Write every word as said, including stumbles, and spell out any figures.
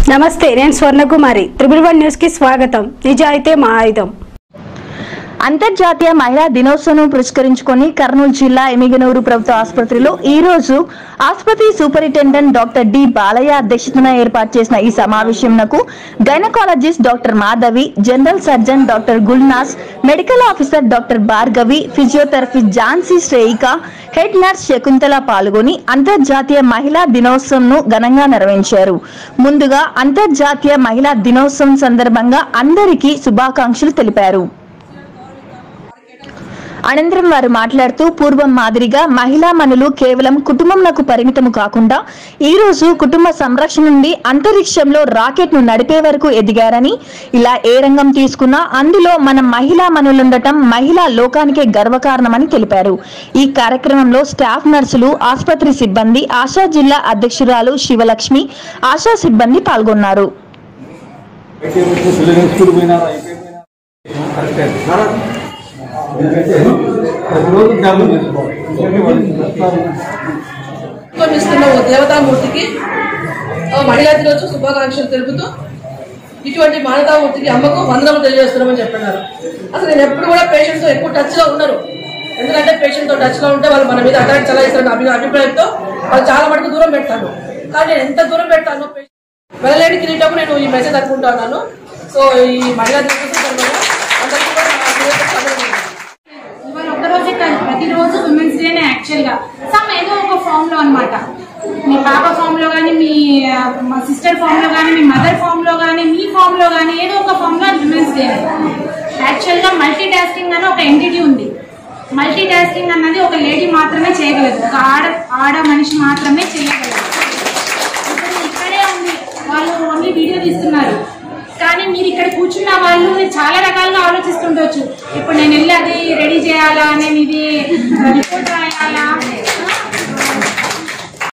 నమస్తే, నేను Swarnakumari. Triple one news కి స్వాగతం. నిజాయితే మా ఆయుధం. అంతర్జాతీయ మహిళా దినోత్సవం పురస్కరించుకొని కర్నూలు జిల్లా ఎమిగనూరు ప్రభుత్వ ఆసుపత్రిలో ఈ రోజు ఆసుపత్రి సూపరింటెండెంట్ డాక్టర్ డి బాలయ్య అధ్యక్షతన ఏర్పాటు చేసిన ఈ సమావేశంకు gynaecologist doctor Madhavi, general surgeon doctor Gulnaz, medical officer doctor Bhargavi, physiotherapist Jhansi Shreyika, head nurse Shakuntala పాల్గొని అంతర్జాతీయ మహిళా దినోత్సవంను ఘనంగా నిర్వహించారు. ముందుగా అంతర్జాతీయ మహిళా దినోత్సవం సందర్భంగా అందరికీ శుభాకాంక్షలు తెలిపారు. అనంతరం వారు మాట్లాడుతూ పూర్వం మాదిరిగా మహిళా మనులు కేవలం కుటుంబంకు పరిమితము కాకుండా ఈ రోజు కుటుంబ సంరక్షణ నుండి అంతరిక్షంలో రాకెట్ ను నడిపే వరకు ఎదిగారని, ఇలా ఏ రంగం తీసుకున్నా అందులో మన మహిళా మనులుండటం మహిళా లోకానికే గర్వకారణమని తెలిపారు. ఈ కార్యక్రమంలో స్టాఫ్ నర్సులు, ఆసుపత్రి సిబ్బంది, ఆశా జిల్లా అధ్యక్షురాలు శివలక్ష్మి, ఆశా సిబ్బంది పాల్గొన్నారు. దేవతామూర్తికి మహిళా దినోత్సవ శుభాకాంక్షలు తెలుపుతూ ఇటువంటి మానవతామూర్తికి అమ్మకు వందనము తెలియజేస్తున్నామని చెప్పన్నారు. అసలు నేను ఎప్పుడు కూడా పేషెంట్ తో ఎక్కువ టచ్ లో ఉన్నారు. ఎందుకంటే పేషెంట్ తో టచ్ లో ఉంటే వాళ్ళు మన మీద అటాక్ చలాయిస్తారని అభిప్రాయంతో వాళ్ళు చాలా మటుకు దూరం పెడతాను. కానీ నేను ఎంత దూరం పెడతాను వెళ్ళలేని కిరీటము నేను ఈ మెసేజ్ అనుకుంటున్నాను. సో ఈ మహిళా దినోత్సవం ప్రతిరోజు విమెన్స్ డేనే యాక్చువల్ గా సమ్ ఏదో ఒక ఫామ్ లో అనమాట. మీ పాప ఫామ్ లో గానీ, మీ సిస్టర్ ఫామ్ లో గానీ, మీ మదర్ ఫామ్ లో గానీ, మీ ఫామ్ లో గానీ ఏదో ఒక ఫామ్ లో విమెన్స్ డే. యాక్చువల్ గా మల్టీ టాస్కింగ్ అని ఒక ఎంటిటీ ఉంది. మల్టీ టాస్కింగ్ అన్నది ఒక లేడీ మాత్రమే చేయగలదు, ఒక ఆడ ఆడ మనిషి మాత్రమే చేయగలదు. ఇప్పుడు ఇక్కడే ఉంది, వాళ్ళు ఓన్లీ వీడియో తీస్తున్నారు. కానీ మీరు ఇక్కడ కూర్చున్న వాళ్ళు చాలా రకాలుగా ఆలోచిస్తుండొచ్చు. ఇప్పుడు నేను వెళ్ళి అది రెడీ చేయాలా, నేను ఇది రిపోర్ట్ రాయాలా,